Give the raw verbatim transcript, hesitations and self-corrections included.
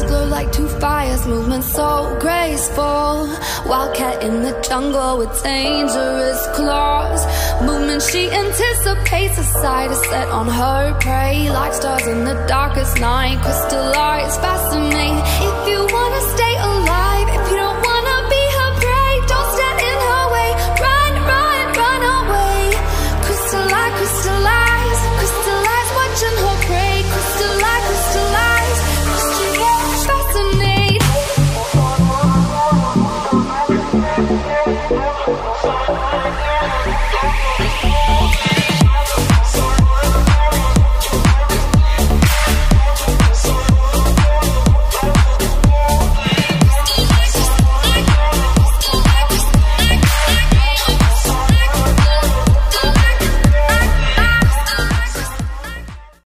eyes glow like two fires, movement so graceful. Wildcat in the jungle with dangerous claws. Movement she anticipates, a sight is set on her prey. Like stars in the darkest night, crystalline